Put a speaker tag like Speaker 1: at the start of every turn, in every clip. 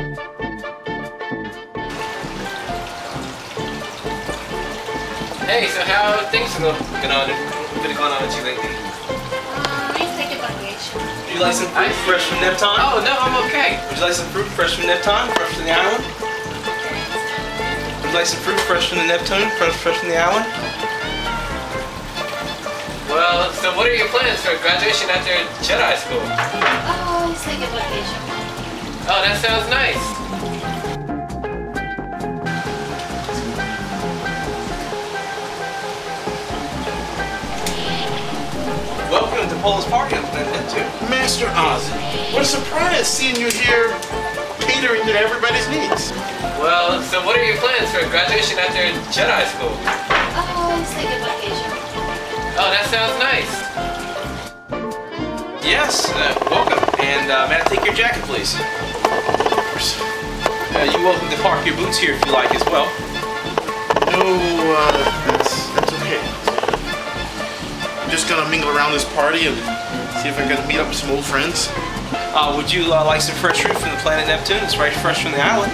Speaker 1: Hey, so how are things been going on with you lately?
Speaker 2: Please take a vacation.
Speaker 3: Would you like some fruit fresh from Neptune?
Speaker 1: Oh, no, I'm okay.
Speaker 3: Would you like some fruit fresh from Neptune, fresh from the island? Would you like some fruit fresh from the Neptune, fresh from the island?
Speaker 1: Well, so what are your plans for graduation after Jedi school?
Speaker 2: Oh, let's take a vacation.
Speaker 1: Oh, that sounds nice.
Speaker 3: Welcome to Pola's party on Planet Neptune.
Speaker 4: Master Ozzy, what a surprise seeing you here catering to everybody's needs.
Speaker 1: Well, so what are your plans for graduation after Jedi school?
Speaker 2: Oh, let's take a vacation.
Speaker 1: Oh, that sounds nice.
Speaker 3: Yes, welcome. And may I take your jacket, please?
Speaker 4: Of course.
Speaker 3: You're welcome to park your boots here if you like as well.
Speaker 4: No, that's okay. I'm just gonna mingle around this party and see if I can meet up with some old friends.
Speaker 3: Would you like some fresh fruit from the planet Neptune? It's right fresh from the island.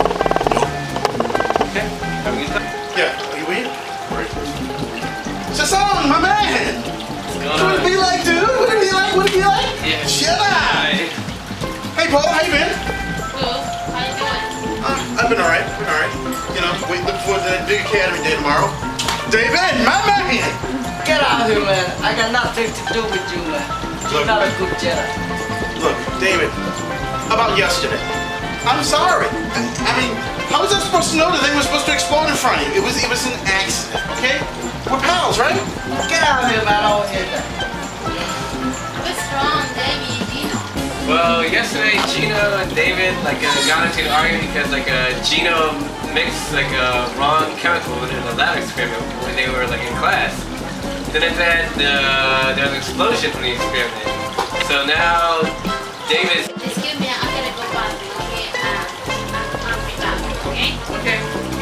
Speaker 3: Okay, have a good time.
Speaker 4: Yeah, are you in? Right. Sasson, my man!
Speaker 1: What's
Speaker 4: What would it be like, dude? What would it be like? What would it be like?
Speaker 1: Yeah.
Speaker 4: Jedi! Hey, Paul, how you been?
Speaker 2: Cool. How you doing?
Speaker 4: I've been alright, You know, we look forward to that big academy day tomorrow. David, my man!
Speaker 5: Get out of here, man. I got nothing to do with you, man. You're not a good Jedi.
Speaker 4: Look, David, how about yesterday? I'm sorry. I mean, how was I supposed to know the thing was supposed to explode in front of you? It was an accident, okay? We're pals, right?
Speaker 5: Get out of here, man. I don't hear that.
Speaker 2: What's wrong, David Geno?
Speaker 1: Well, yesterday Geno and David got into an argument because Geno mixed a wrong chemical in a lab experiment when they were in class. Then it said there was an explosion from the experiment. So now David.
Speaker 2: Excuse me, I gotta go bathroom, okay? I'll be back, okay?
Speaker 1: Okay.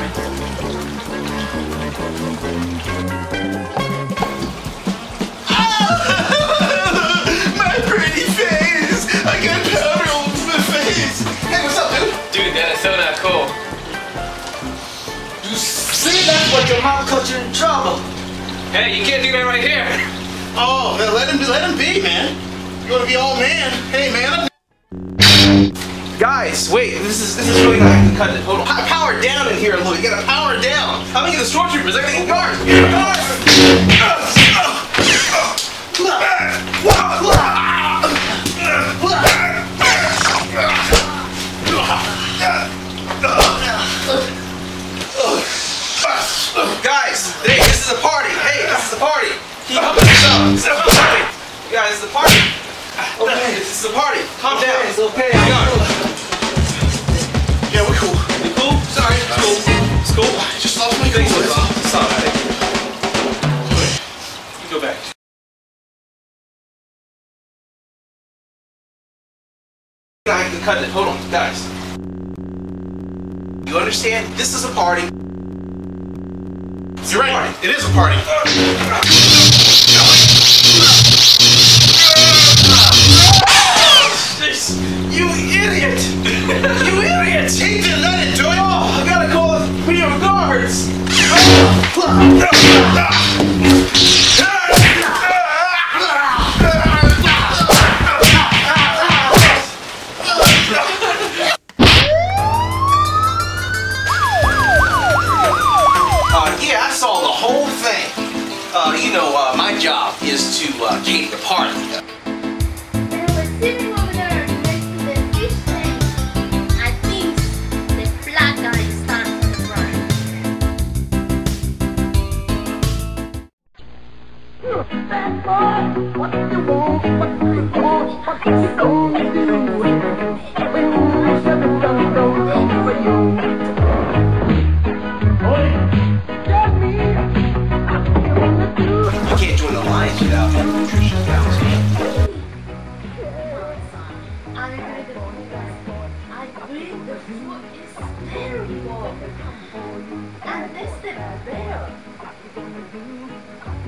Speaker 4: My pretty face! I got powder all over my face! Hey, what's up, dude?
Speaker 1: Dude, that is so not cool.
Speaker 5: You see, that's what your mom got you in trouble.
Speaker 1: Hey, you can't do that right here.
Speaker 4: Oh, man, let him be, man. You wanna be all man? Hey, man.
Speaker 3: Guys, wait, this is really not gonna cut it. Hold on. Power down in here a little. You gotta power down. How many of the stormtroopers? Everything in guards. Guys, hey, this is a party. Hey, this is a party. Keep up with yourself. You guys, this is a party. Okay, this is a party. Calm down.
Speaker 5: It's okay.
Speaker 3: Hang on.
Speaker 4: Yeah, we're cool.
Speaker 3: You cool? Sorry, it's cool. It's cool.
Speaker 4: I just lost my
Speaker 3: Thanks,
Speaker 4: coolness.
Speaker 3: it's alright. You go back. I can cut it. Hold on, guys. You understand? This is a party.
Speaker 4: You're right. It is a party.
Speaker 3: You idiot! You idiot!
Speaker 4: He didn't let it do it.
Speaker 3: Oh, I gotta call the video guards! Yeah, I saw the whole thing. My job is to cater the party.
Speaker 2: They were sitting over there next to the fish tank. I think the flat guy started from the front.
Speaker 6: Bad boy, what do you want? What do you want? What do you gonna do? When you shove it down the road for you.
Speaker 3: You can't join the Alliance without having nutritious counsel.
Speaker 2: I believe the food is terrible. And this the bear.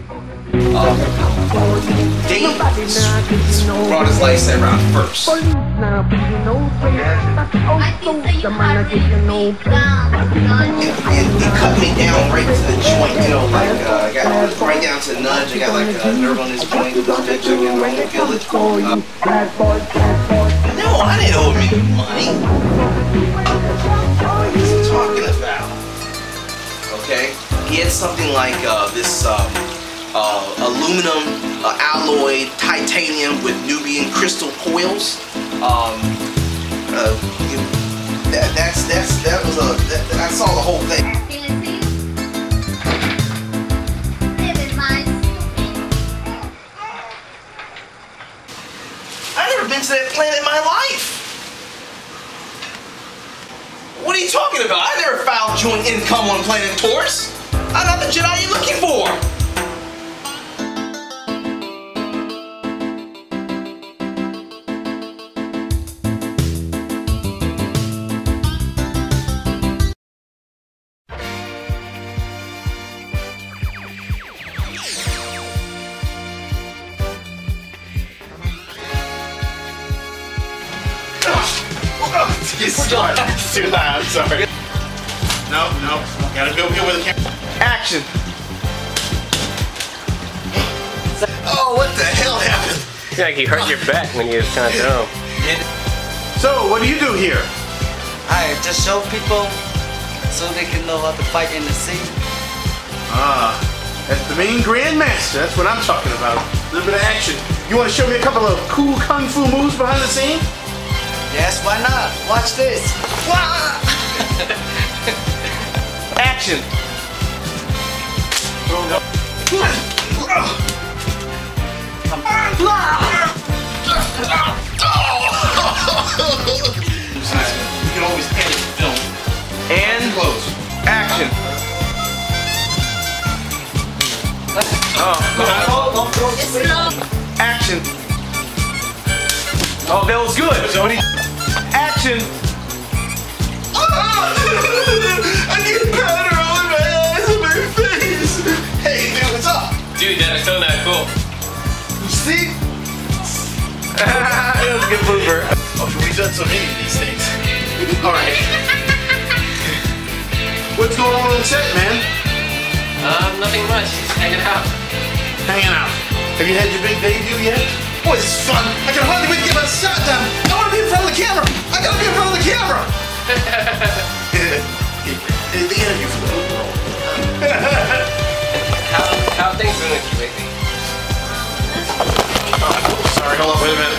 Speaker 3: Dave brought his lightsaber out first.
Speaker 6: now be no face.
Speaker 2: I think that you had really big nudge.
Speaker 3: It cut me down right to the joint, you know, like I got right down to the nudge. I got like a nerve on this joint, this bitch, I can only feel it. No, I didn't owe me money. What is he talking about? Okay, he had something like this aluminum alloy titanium with Nubian crystal coils. I saw the whole thing.
Speaker 2: Can you see? Live in my stupid.
Speaker 3: I've never been to that planet in my life. What are you talking about? I never found joint income on Planet Taurus. I'm not the Jedi you're looking for.
Speaker 4: Too high, I'm sorry. No, gotta go here with the camera. Action!
Speaker 3: Oh, what the hell happened?
Speaker 1: Yeah, like you hurt your back when you was kind of throw.
Speaker 4: So, what do you do here?
Speaker 5: I just show people so they can know how to fight in the sea.
Speaker 4: Ah, that's the main Grandmaster. That's what I'm talking about. A little bit of action. You want to show me a couple of cool kung fu moves behind the scene?
Speaker 5: Yes, why not? Watch this.
Speaker 4: Action! You can always edit film. And close. Action!
Speaker 2: It's slow.
Speaker 4: Action! Oh, that was good. Action! I get powder all in my eyes and my face. Hey, man, what's up?
Speaker 1: Dude, that is so not cool.
Speaker 4: You see?
Speaker 1: It was a good blooper.
Speaker 4: Oh, we've done so many of these things. All right. What's going on the set, man?
Speaker 1: Nothing much. Just hanging out.
Speaker 4: Hanging out. Have you had your big debut yet? Boy, this is fun. I can hardly wait to get my shot done. I want to be in front of the camera. I gotta be in front of the camera. The interview for the book role.
Speaker 1: How have things been with you lately?
Speaker 4: Sorry, hold on. Wait a minute.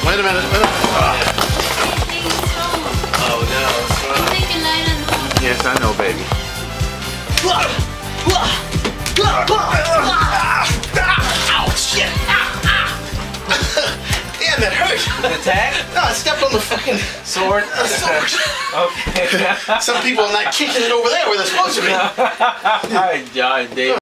Speaker 1: Oh no, what's wrong?
Speaker 2: Take a light and hold.
Speaker 4: Yes, I know, baby. Ow, shit. Damn, that hurt.
Speaker 1: The tag?
Speaker 4: No, I stepped on the fucking
Speaker 1: Sword?
Speaker 4: sword.
Speaker 1: Okay.
Speaker 4: Some people are not kicking it over there where they're supposed to be.
Speaker 1: Alright, John, Dave.